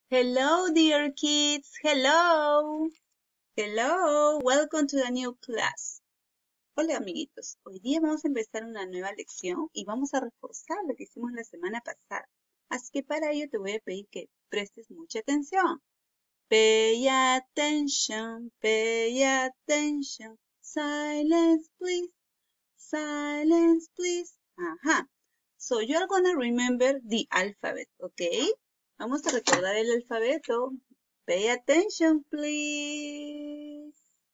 Hello, dear kids. Hello. Hello. Welcome to the new class. Hola, amiguitos. Hoy día vamos a empezar una nueva lección y vamos a reforzar lo que hicimos la semana pasada. Así que para ello te voy a pedir que prestes mucha atención. Pay attention, pay attention. Silence, please. Silence, please. Ajá. So you're gonna remember the alphabet, okay? Vamos a recordar el alfabeto. Pay attention, please.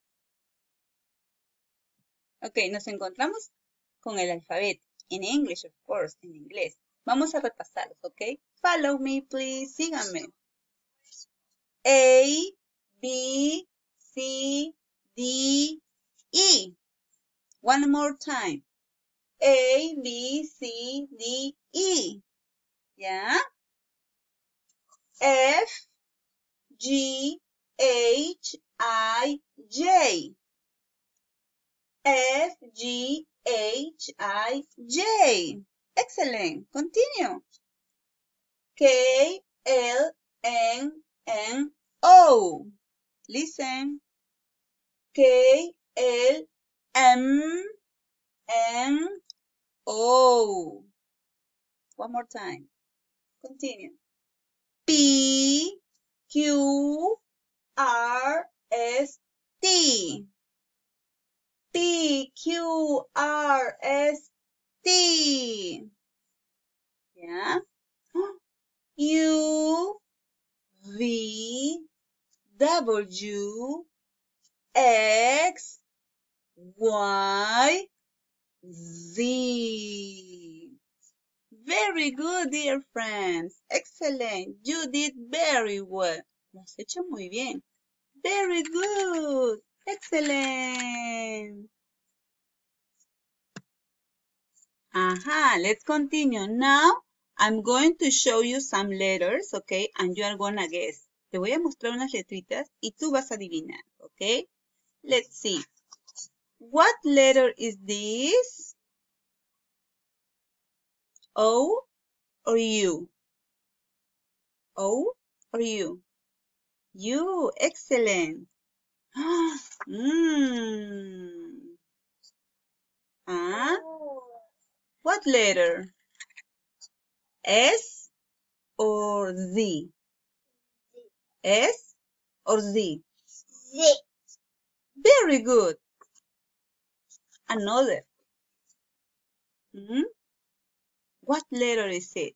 Ok, nos encontramos con el alfabeto. In English, of course, en inglés. Vamos a repasarlos, ok? Follow me, please. Síganme. A, B, C, D, E. One more time. A, B, C, D, E. ¿Ya? F, G, H, I, J. F, G, H, I, J. Excellent. Continue. K, L, N, O. Listen. K, L, M, N, O. One more time. Continue. P, Q, R, S, T. P, Q, R, S, T. ¿Ya? U, V, W, X, Y, Z. Very good, dear friends. Excellent. You did very well. Lo has hecho muy bien. Very good. Excellent. Aha, let's continue. Now, I'm going to show you some letters, okay? And you are gonna guess. Te voy a mostrar unas letritas y tú vas a adivinar, okay? Let's see. What letter is this? O or U? O or U? U, excellent. Ah, what letter? S or Z? S or Z? Z. Very good. Another. What letter is it?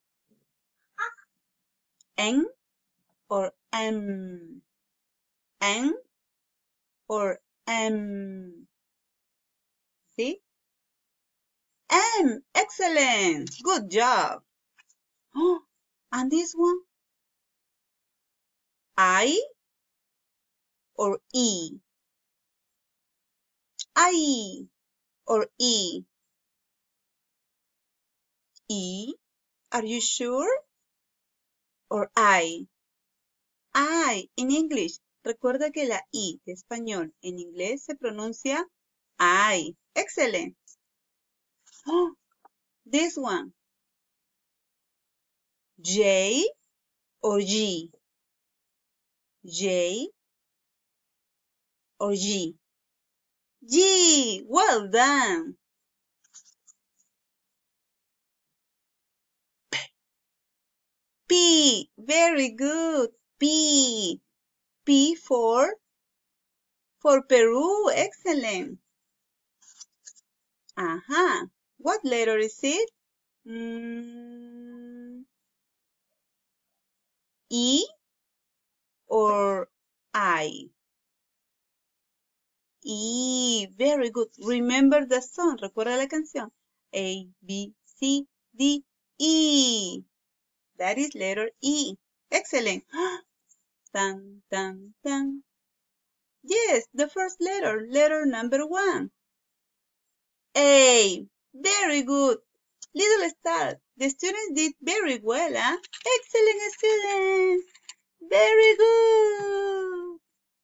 N or M? N or M? See? M. Excellent. Good job. Oh, and this one? I or E? I or E? E? Are you sure? Or I? I, in English. Recuerda que la I de español en inglés se pronuncia I. Excellent. Oh, this one. J or G? J or G? G. Well done. P. Very good. P. P for Peru. Excellent. Aha. What letter is it? E or I? E. Very good. Remember the song. Recuerda la canción. A, B, C, D, E. That is letter E. Excellent. Tan, tan, tan. Yes, the first letter. Letter number 1. A. Very good. Little star. The students did very well, huh? Excellent students. Very good.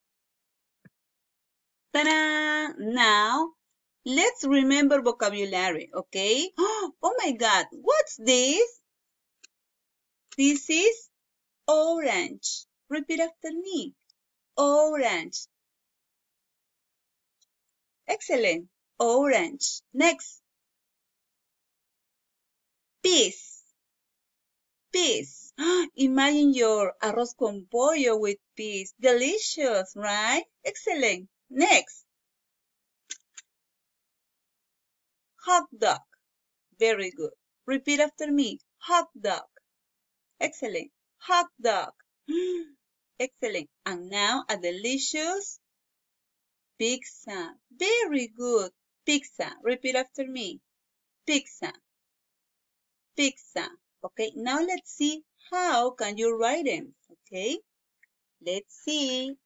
Ta-da! Now, let's remember vocabulary, okay? Oh my God, what's this? This is Orange. Repeat after me. Orange. Excellent. Orange. Next. Peas. Peas. Imagine your arroz con pollo with peas. Delicious, right? Excellent. Next. Hot dog. Very good. Repeat after me. Hot dog. Excellent. Hot dog. Excellent. And now a delicious pizza. Very good. Pizza. Repeat after me. Pizza. Pizza. Okay, now let's see how can you write them. Okay, let's see.